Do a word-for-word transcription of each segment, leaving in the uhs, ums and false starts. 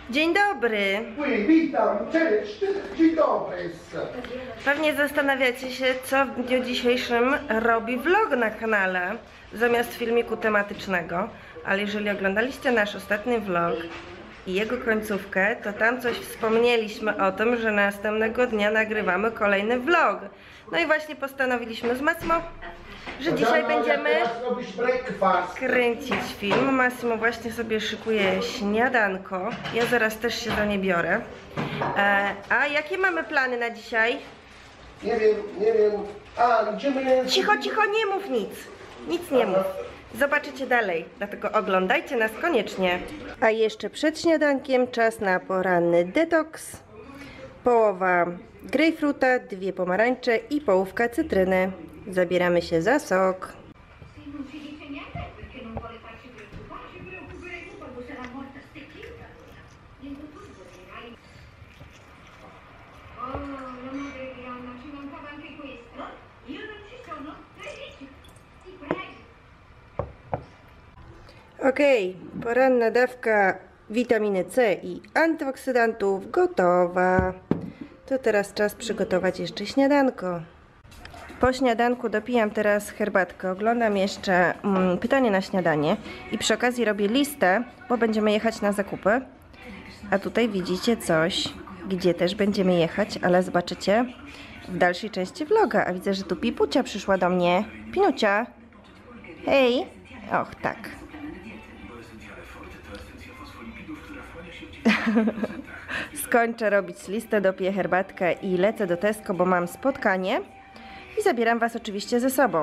Dzień dobry. Witam, cześć, dzień dobry. Pewnie zastanawiacie się, co w dniu dzisiejszym robi vlog na kanale zamiast filmiku tematycznego, ale jeżeli oglądaliście nasz ostatni vlog i jego końcówkę, to tam coś wspomnieliśmy o tym, że następnego dnia nagrywamy kolejny vlog. No i właśnie postanowiliśmy z Massimo, że dzisiaj będziemy kręcić film. Massimo właśnie sobie szykuje śniadanko. Ja zaraz też się do niej biorę. E, a jakie mamy plany na dzisiaj? Nie wiem, nie wiem. A, idziemy... Cicho, cicho, nie mów nic. Nic nie mów. Zobaczycie dalej, dlatego oglądajcie nas koniecznie. A jeszcze przed śniadankiem czas na poranny detoks. Połowa grejpfruta, dwie pomarańcze i połówka cytryny. Zabieramy się za sok. Ok, poranna dawka witaminy C i antyoksydantów gotowa. To teraz czas przygotować jeszcze śniadanko. Po śniadanku dopijam teraz herbatkę, oglądam jeszcze mm, pytanie na śniadanie i przy okazji robię listę, bo będziemy jechać na zakupy. A tutaj widzicie coś, gdzie też będziemy jechać, ale zobaczycie w dalszej części vloga. A widzę, że tu Pipucia przyszła do mnie. Pinucia, hej! Och, tak. Skończę robić listę, dopiję herbatkę i lecę do Tesco, bo mam spotkanie i zabieram was oczywiście ze sobą.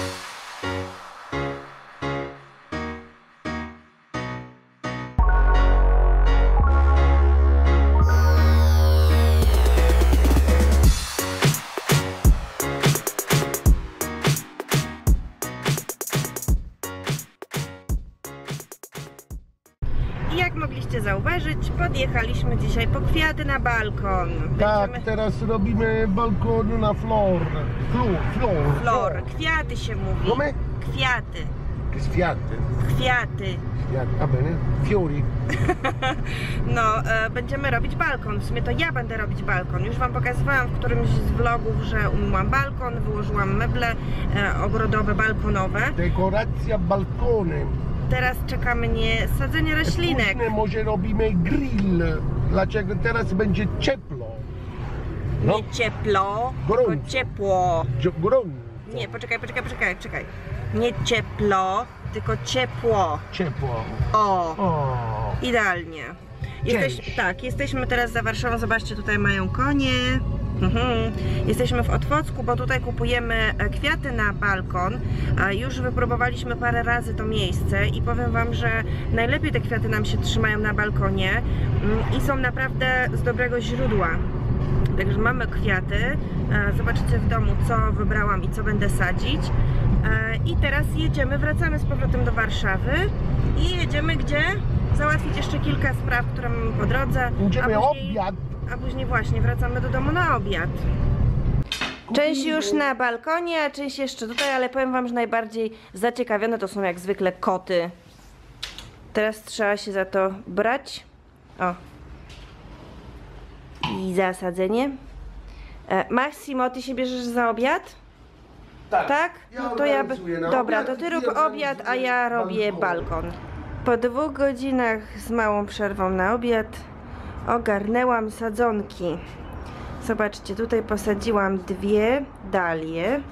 Jak mogliście zauważyć, podjechaliśmy dzisiaj po kwiaty na balkon. Tak, Będziemy... teraz robimy balkon na flor. Flor, flor. Flor, kwiaty się mówi. Come? Kwiaty. Kwiaty. Kwiaty. Kwiaty, a bene, fiori. No, e, będziemy robić balkon. W sumie to ja będę robić balkon. Już wam pokazywałam w którymś z vlogów, że umyłam balkon, wyłożyłam meble e, ogrodowe, balkonowe. Dekoracja balkonem. Teraz czekamy nie sadzenie roślinek. Później może robimy grill. Dlaczego teraz będzie ciepło. No. Nie ciepło, Gorąco. tylko ciepło. Gorąco. Nie, poczekaj, poczekaj, poczekaj, poczekaj. Nie ciepło, tylko ciepło. Ciepło. O, O. idealnie. Jesteś, tak, jesteśmy teraz za Warszawą. Zobaczcie, tutaj mają konie. Mhm. Jesteśmy w Otwocku, bo tutaj kupujemy kwiaty na balkon. Już wypróbowaliśmy parę razy to miejsce i powiem wam, że najlepiej te kwiaty nam się trzymają na balkonie i są naprawdę z dobrego źródła. Także mamy kwiaty. Zobaczycie w domu, co wybrałam i co będę sadzić. I teraz jedziemy, wracamy z powrotem do Warszawy i jedziemy gdzie? Załatwić jeszcze kilka spraw, które mamy po drodze. Idziemy a później, obiad. A później właśnie wracamy do domu na obiad. Część już na balkonie, a część jeszcze tutaj, ale powiem wam, że najbardziej zaciekawione to są jak zwykle koty. Teraz trzeba się za to brać. O. I zasadzenie. E, Massimo, ty się bierzesz za obiad? Tak. Tak? Ja No to ja... organizuję Dobra, obiad, to ty rób ja obiad, a ja robię balkon. balkon. Po dwóch godzinach z małą przerwą na obiad ogarnęłam sadzonki. Zobaczcie, tutaj posadziłam dwie dalie.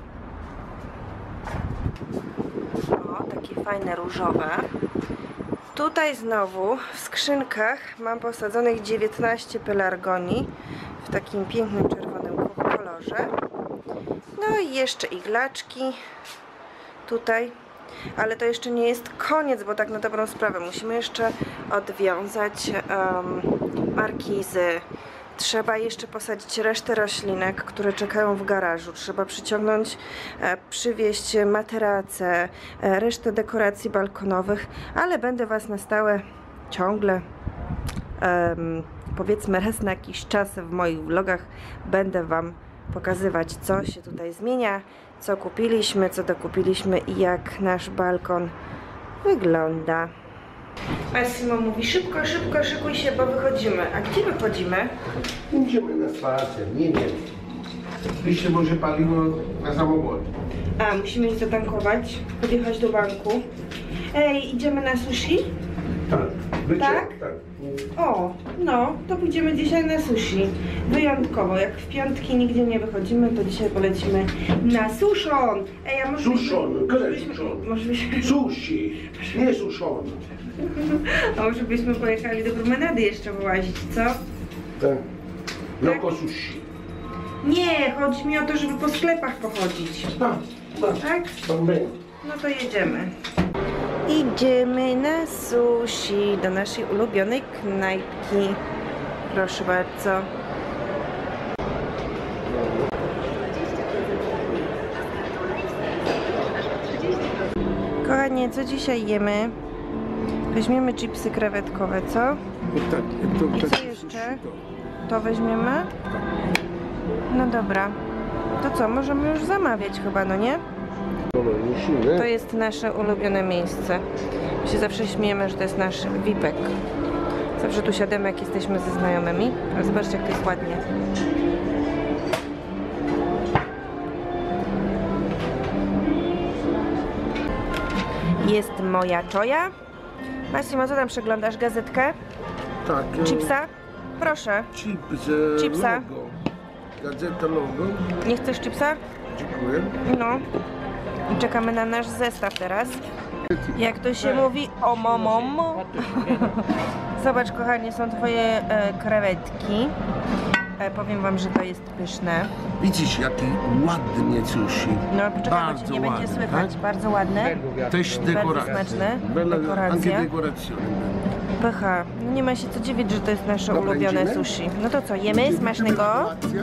O, takie fajne różowe. Tutaj znowu w skrzynkach mam posadzonych dziewiętnaście pelargonii w takim pięknym czerwonym kolorze. No i jeszcze iglaczki tutaj. Ale to jeszcze nie jest koniec, bo tak na dobrą sprawę musimy jeszcze odwiązać um, markizy. Trzeba jeszcze posadzić resztę roślinek, które czekają w garażu. Trzeba przyciągnąć, e, przywieźć materace, e, resztę dekoracji balkonowych, ale będę was na stałe ciągle, um, powiedzmy raz na jakiś czas w moich vlogach będę wam pokazywać, co się tutaj zmienia, co kupiliśmy, co dokupiliśmy i jak nasz balkon wygląda. Massimo mówi szybko, szybko, szykuj się, bo wychodzimy. A gdzie wychodzimy? Idziemy na spacer, nie wiem. Wyście może paliwo na samochód. A, musimy iść zatankować, podjechać do banku. Ej, idziemy na sushi? Tak. Wycie, Tak? tak. O, no, to pójdziemy dzisiaj na sushi. Wyjątkowo, jak w piątki nigdzie nie wychodzimy, to dzisiaj polecimy na suszon. Ej, a może... Suszony, może które byśmy- suszony? Może byśmy... Sushi, nie suszony. A może byśmy pojechali do promenady jeszcze wyłazić, co? Tak. Loko sushi. Nie, chodzi mi o to, żeby po sklepach pochodzić. Tak, tak. Tak? Bambino. No to jedziemy. Idziemy na sushi do naszej ulubionej knajpki. Proszę bardzo. Kochanie, co dzisiaj jemy? Weźmiemy chipsy krewetkowe, co? Tak, I co jeszcze? To weźmiemy? No dobra. To co, możemy już zamawiać chyba, no nie? Dobra, musimy. To jest nasze ulubione miejsce. My się zawsze śmiejemy, że to jest nasz wipek. Zawsze tu siadamy, jak jesteśmy ze znajomymi. Ale zobaczcie, jak to jest ładnie. Jest moja czoja. Massimo, co tam przeglądasz? Gazetkę? Tak. e, Chipsa? Proszę. Chips, e, Chipsa. logo. Gazeta logo. Nie chcesz chipsa? Dziękuję. No. I czekamy na nasz zestaw teraz. Jak to się mówi, omomom. Zobacz, kochanie, są twoje e, krewetki. E, powiem wam, że to jest pyszne. Widzisz, jaki ładnie sushi. No, poczekaj, bo cię Bardzo nie będzie ładne, słychać. tak? Bardzo ładne. Też Bardzo dekoracja. smaczne. Bella, anche Dekoracja. decorazione. Pycha. No nie ma się co dziwić, że to jest nasze Dobra, ulubione idziemy? sushi. No to co, jemy? Smacznego? Kolacja.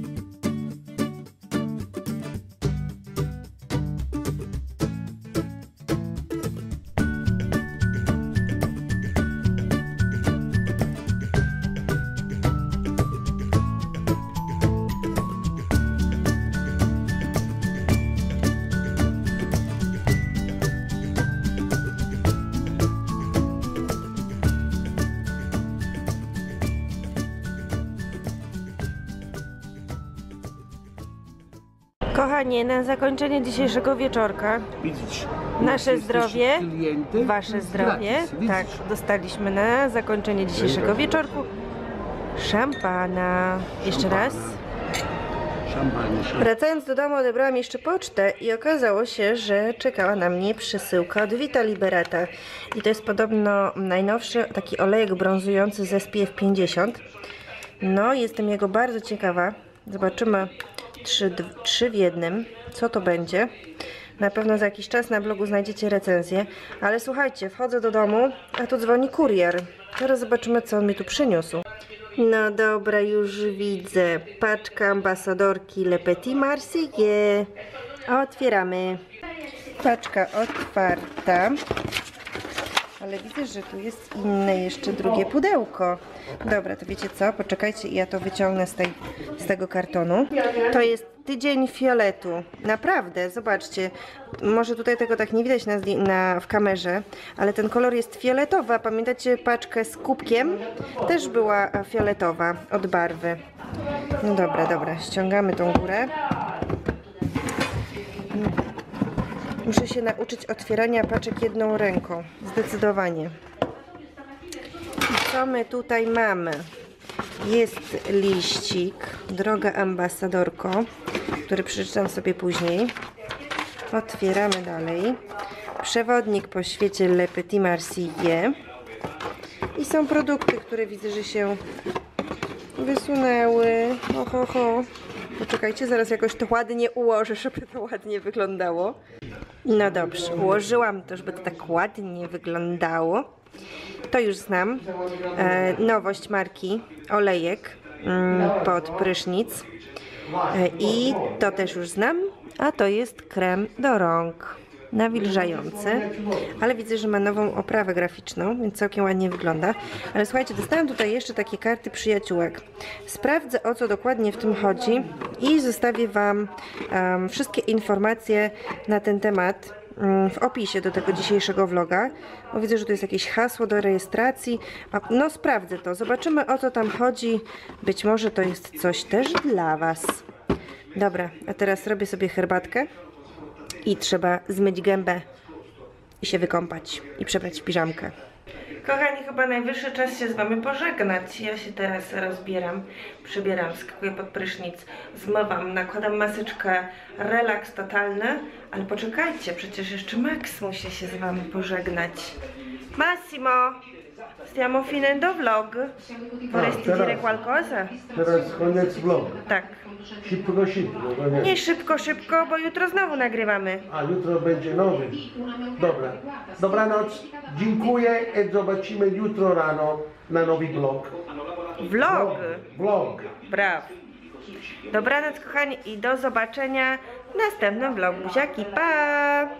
Kochanie, na zakończenie dzisiejszego wieczorka Widzisz. nasze jesteś zdrowie, klientem, wasze jest zdrowie, gratis, widzisz? tak, dostaliśmy na zakończenie dzisiejszego wieczorku szampana. Jeszcze raz. Szampanie, szampanie. Wracając do domu, odebrałam jeszcze pocztę i okazało się, że czekała na mnie przesyłka od Vita Liberata. I to jest podobno najnowszy taki olejek brązujący z S P F pięćdziesiąt. No, jestem jego bardzo ciekawa. Zobaczymy trzy, trzy w jednym. Co to będzie? Na pewno za jakiś czas na blogu znajdziecie recenzję. Ale słuchajcie, wchodzę do domu, a tu dzwoni kurier. Teraz zobaczymy, co on mi tu przyniósł. No dobra, już widzę. Paczka ambasadorki Le Petit Marseillais. Otwieramy. Paczka otwarta. Ale widzę, że tu jest inne jeszcze drugie pudełko. Dobra, to wiecie co? Poczekajcie, ja to wyciągnę z, tej, z tego kartonu. To jest tydzień fioletu. Naprawdę, zobaczcie. Może tutaj tego tak nie widać na, na, w kamerze, ale ten kolor jest fioletowy. A pamiętacie paczkę z kubkiem? Też była fioletowa od barwy. No dobra, dobra. Ściągamy tą górę. Muszę się nauczyć otwierania paczek jedną ręką. Zdecydowanie. I co my tutaj mamy? Jest liścik, droga ambasadorko, który przeczytam sobie później. Otwieramy dalej. Przewodnik po świecie Le Petit Marseillais. I są produkty, które widzę, że się wysunęły. Ho, ho, ho. Poczekajcie, zaraz jakoś to ładnie ułożę, żeby to ładnie wyglądało. No dobrze, ułożyłam to, żeby to tak ładnie wyglądało. To już znam. E, nowość marki olejek mm, pod prysznic. E, I to też już znam. A to jest krem do rąk nawilżający. Ale widzę, że ma nową oprawę graficzną, więc całkiem ładnie wygląda. Ale słuchajcie, dostałam tutaj jeszcze takie karty przyjaciółek. Sprawdzę, o co dokładnie w tym chodzi i zostawię wam um, wszystkie informacje na ten temat w opisie do tego dzisiejszego vloga, bo widzę, że to jest jakieś hasło do rejestracji. A, no sprawdzę to, zobaczymy, o co tam chodzi. Być może to jest coś też dla Was. Dobra, a teraz robię sobie herbatkę i trzeba zmyć gębę i się wykąpać i przebrać piżamkę. Kochani, chyba najwyższy czas się z Wami pożegnać. Ja się teraz rozbieram, przybieram, skakuję pod prysznic, zmywam, nakładam maseczkę, relaks totalny. Ale poczekajcie, przecież jeszcze Max musi się z Wami pożegnać. Massimo, stiamo finendo vlog. Vorresti teraz. dire qualcosa? Teraz koniec vlogu. Tak. Szybko, szybko. Bo nie. Nie szybko, szybko, bo jutro znowu nagrywamy. A jutro będzie nowy. Dobra. Dobranoc. Dziękuję i zobaczymy jutro rano na nowy vlog. Vlog. Vlog. Brawo. Dobranoc, kochani, i do zobaczenia w następnym vlogu. Buziaki, pa!